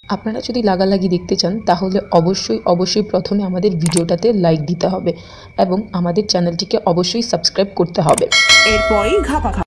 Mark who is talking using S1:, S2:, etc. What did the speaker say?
S1: আপনারা যদি লাগালাগি দেখতে চান তাহলে অবশ্যই প্রথমে আমাদের ভিডিওটাতে লাইক দিতে হবে এবং আমাদের চ্যানেলটিকে অবশ্যই সাবস্ক্রাইব করতে হবে।
S2: এরপরই ঘাপাঘাপি।